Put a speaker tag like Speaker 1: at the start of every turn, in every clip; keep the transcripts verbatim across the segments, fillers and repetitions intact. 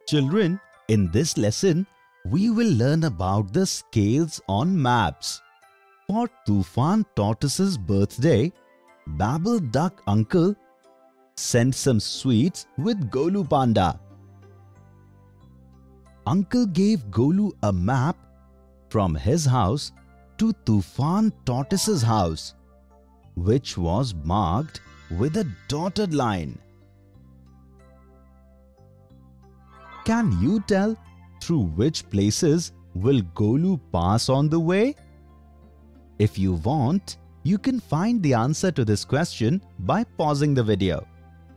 Speaker 1: Children, in this lesson, we will learn about the scales on maps. For Tufan Tortoise's birthday, Babble Duck Uncle sent some sweets with Golu Panda. Uncle gave Golu a map from his house to Tufan Tortoise's house, which was marked with a dotted line. Can you tell through which places will Golu pass on the way? If you want, you can find the answer to this question by pausing the video.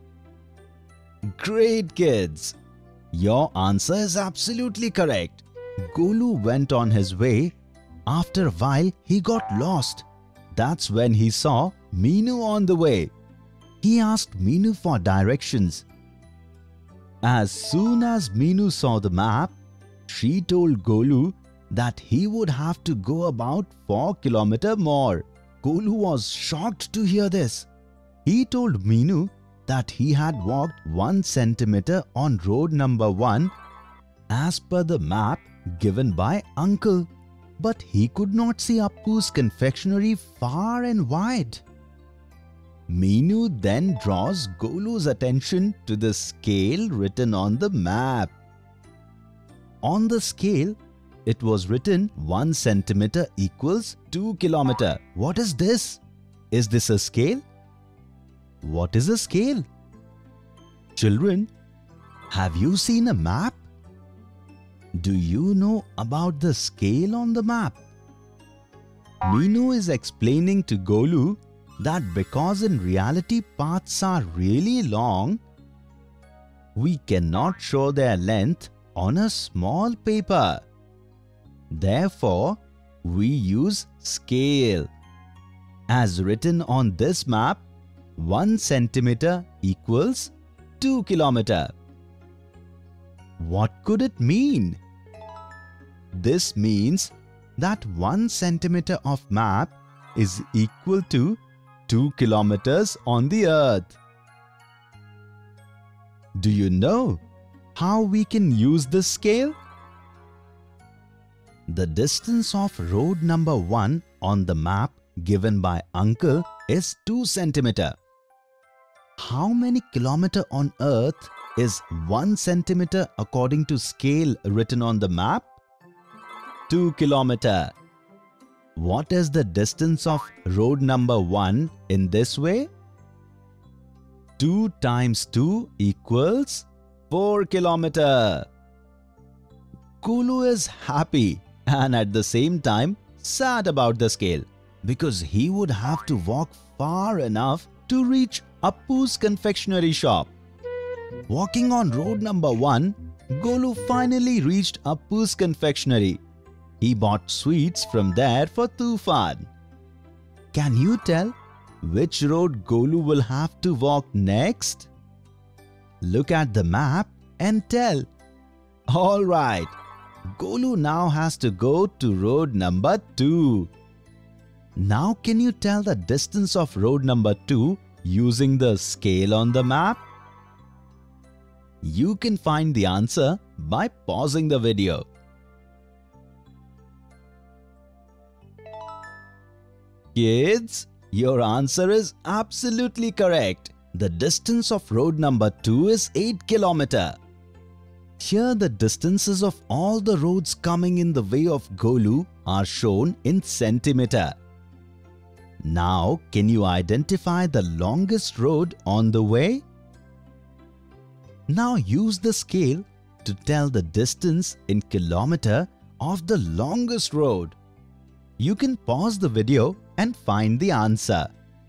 Speaker 1: Great kids! Your answer is absolutely correct. Golu went on his way. After a while, he got lost. That's when he saw Meenu on the way. He asked Meenu for directions. As soon as Meenu saw the map, she told Golu that he would have to go about four kilometers more. Golu was shocked to hear this. He told Meenu that he had walked one centimeter on road number one as per the map given by Uncle. But he could not see Appu's confectionery far and wide. Meenu then draws Golu's attention to the scale written on the map. On the scale, it was written one centimeter equals two kilometers. What is this? Is this a scale? What is a scale? Children, have you seen a map? Do you know about the scale on the map? Meenu is explaining to Golu that because in reality paths are really long, we cannot show their length on a small paper. Therefore, we use scale. As written on this map, one centimeter equals two kilometers. What could it mean? This means that one centimeter of map is equal to two kilometers on the earth. Do you know how we can use this scale? The distance of road number one on the map given by Uncle is two centimeters. How many kilometers on earth is one centimeter according to scale written on the map? two kilometers. What is the distance of road number one in this way? two times two equals four kilometers. Golu is happy and at the same time sad about the scale because he would have to walk far enough to reach Appu's confectionery shop. Walking on road number one, Golu finally reached Appu's confectionery. He bought sweets from there for Tufan. Can you tell which road Golu will have to walk next? Look at the map and tell. Alright, Golu now has to go to road number two. Now can you tell the distance of road number two using the scale on the map? You can find the answer by pausing the video. Kids, your answer is absolutely correct. The distance of road number two is eight kilometers. Here the distances of all the roads coming in the way of Golu are shown in centimeter. Now, can you identify the longest road on the way? Now use the scale to tell the distance in kilometer of the longest road. You can pause the video and find the answer.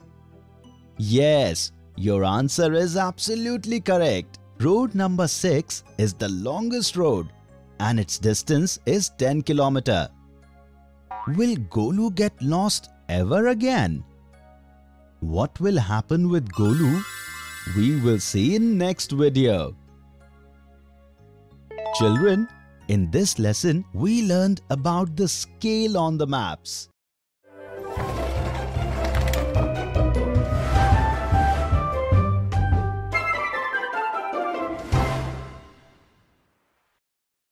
Speaker 1: Yes, your answer is absolutely correct. Road number six is the longest road and its distance is ten kilometers. Will Golu get lost ever again? What will happen with Golu? We will see in next video. Children, in this lesson we learned about the scale on the maps.